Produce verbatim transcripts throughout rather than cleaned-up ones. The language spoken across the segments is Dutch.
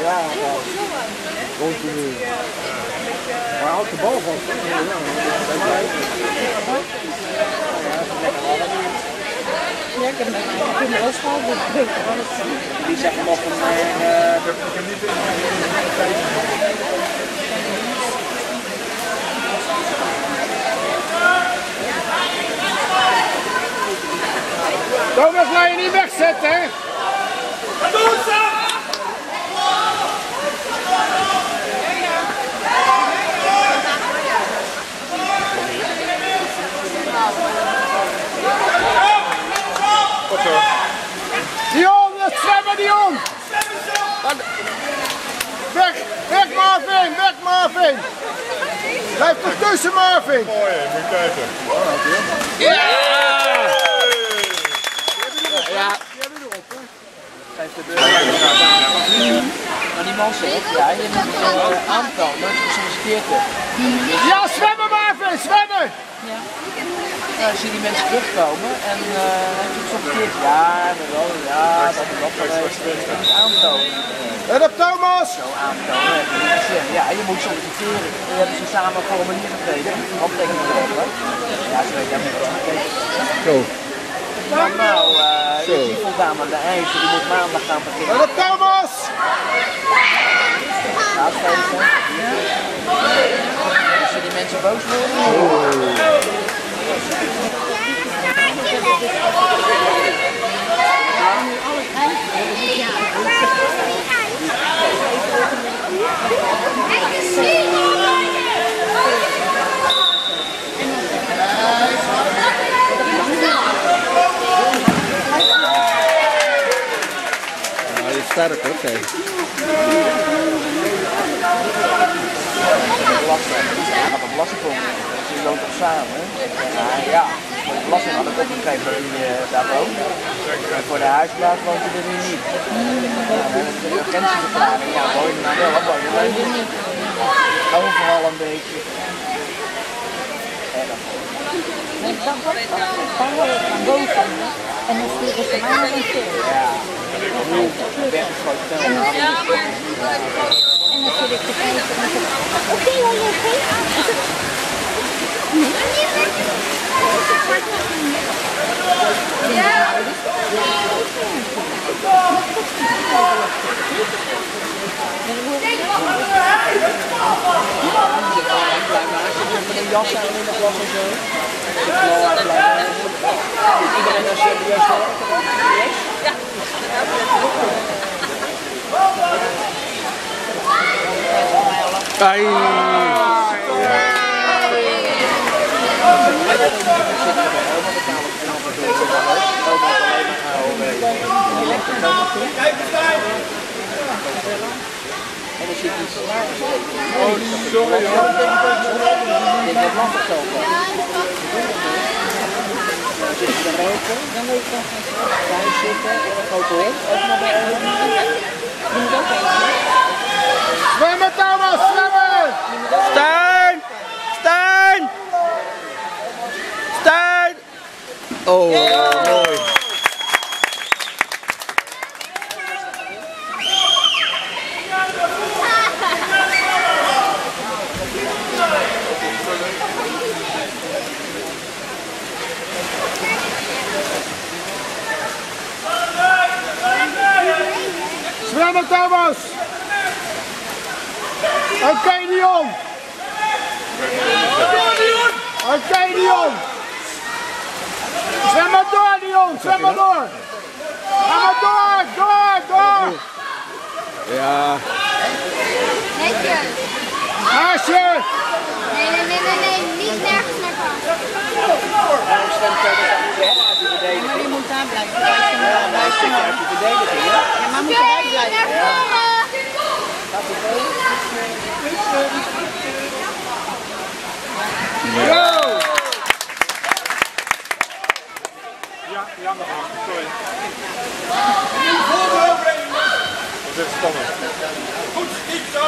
Ja, continu. Maar als de bal valt, ja, ja, ik heb hem wel schaal. Die zeggen nog van mij. Thomas, laat je niet wegzetten, hè? Doe het zo! Dion, zwemmen Dion! Weg, weg Marvin, weg Marvin! Blijf toch tussen Marvin! Mooi, moet je kijken. Ja! Ja. Maar die man zegt, ja, je moet uh, aantonen, gesolliciteerd wordt. Ja, zwemmen Marvin, zwemmen! Ja. Nou, dan zie je die mensen terugkomen en uh, heb je gesolliciteerd. Ja, wel, ja, dat is dat geweest. Je moet aantonen. En op Thomas! Zo aantonen, heb je niet gezegd. Ja, je moet solliciteren. We hebben ze samen een formulier gekregen, handtekeningen erop. Ja, ze weten helemaal niet wat ze betekent. Zo. Maar nou, uh, je hebt niet voldaan aan de eisen, die moet maandag gaan beginnen. En op Thomas! Uitgeven. Ja. Als je die mensen boos worden. Oh. Sterk hoor, kijk. De belastingfonds, die loopt toch samen. Uh, ja, voor de belasting had ik ook gegeven dat hij uh, daar woont. En voor de huisplaats woont hij er nu niet. Ja, we hebben de urgentieverklaring. Ja, woon je nou wel, wat woon je nou niet? Overal een beetje. Nee, dan wordt het dan wordt het van boven en dan sturen ze mij nog een keer. Ja, nu weg is gewoon snel. Ja, en dan zit ik te kijken en dan zeg ik, oké hoor, je oké? Ja. Met een jas aan in de klas en zo. Iedereen is serieus werken. Ja. Ai. En dan zit hij zwaar gezeten. Oh, sorry hoor. Ik denk dat land of zo. Dan zit je te roken. Dan weet je nog thuis zitten. En een grote hond. Ook maar bij een Je moet ook eten. Zwemmen Thomas, zwemmen! Stijn! Stijn! Stijn! Oh, mooi. Zwemmen Thomas! Oké okay, Dion! Oké okay, Dion! Zwem maar door Dion, zwem maar door! Ga maar door, door, door! Ja. Netjes! Haasje! Nee, nee, nee, nee, nee, niet nergens naar kant. Waarom stemt hij dat niet weg uit de verdediging? Maar die moet daar blijven. Ja, maar hij zit uit de verdediging. Ja, maar moet erbij blijven. Ja. Gaat hij komen? Go! Ja, jammer. Sorry. Dat is spannend. Goed, niet zo.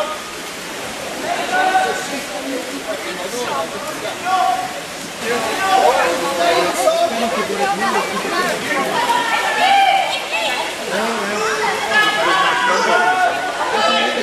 Ja.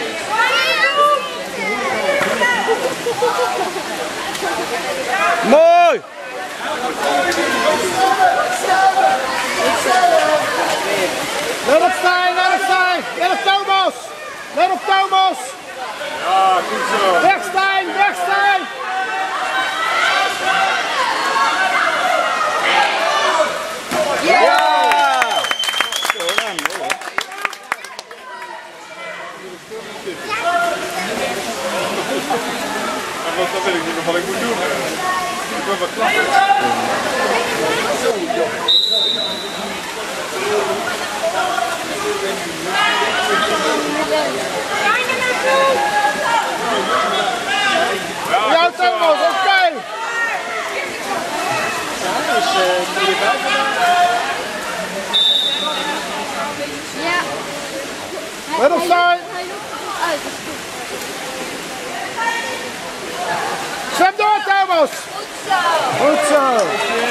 zo.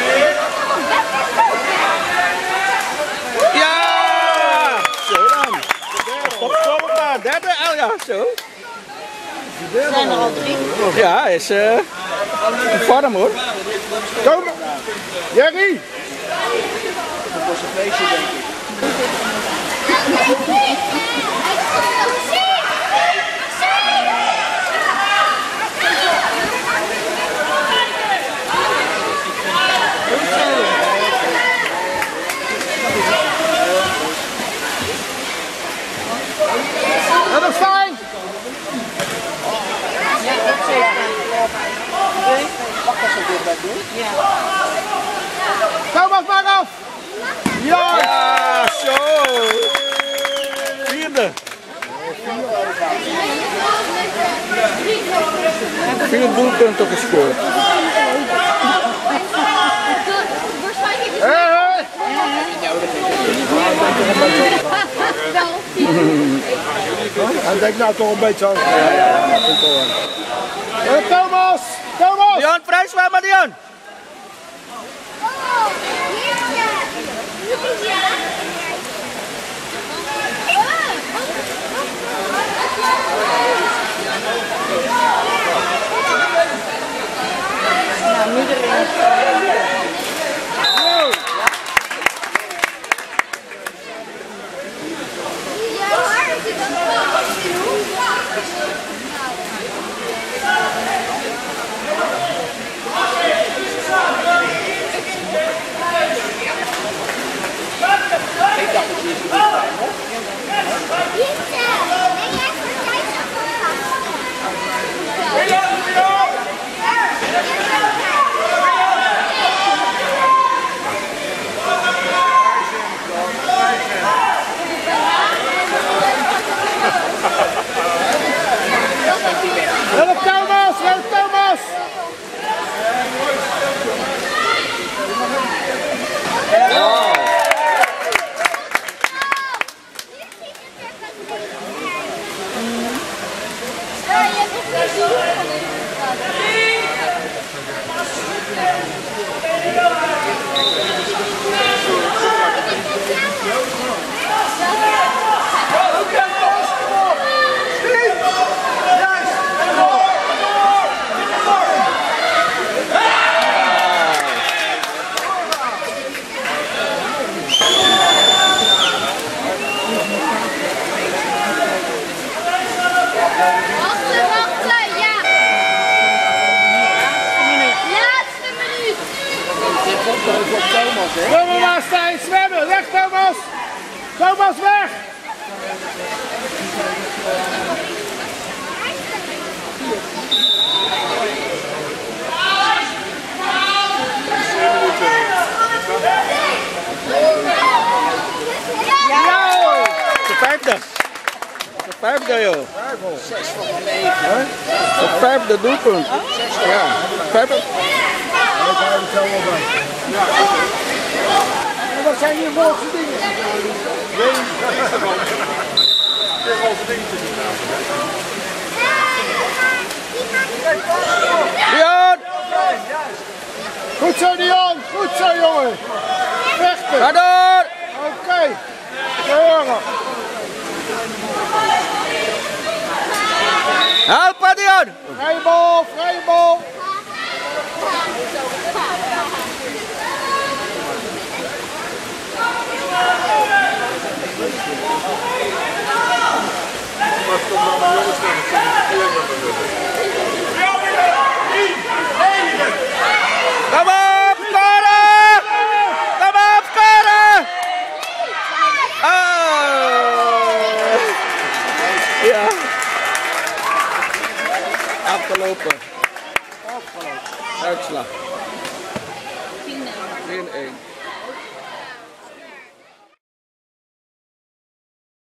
Ja! Zo dan. Stop, stop maar. Derde, oh ja, zo. Er zijn er al drie. Ja, hij is uh, in vorm hoor. Kom. Jerry. Dat was een feestje, denk ik. Dat is fijn. Ja, dat zeker. Mag dat zo dit bij doen? Ja. Thomas, maak af. Ja. Ja, zo. Vierde. Vier doelpunten gescoord. Hé, hé. Hij denkt nou toch een beetje aan. Ja, ja, ja. Thomas! Thomas! Dion, vrij zwemmen, Dion! Nou, nu erin. Help Thomas! Help Thomas! Wachten, wachten, ja. Laatste minuut. Zwemmen maar, Stijn, zwemmen! Weg Thomas! Thomas, weg! De vijfde. De vijfde joh. De vijfde doelpunt. Ja, vijfde. Wat zijn hier volgende dingen? Dion! Goed zo Dion, goed zo jongen! Vechten! Ga door! Oké, okay. Jongen! Help Dion! Vrije bal, vrije bal! Kom op, scoren! Kom op, scoren! Oh! Ja. Afgelopen. Uitslag. tien één.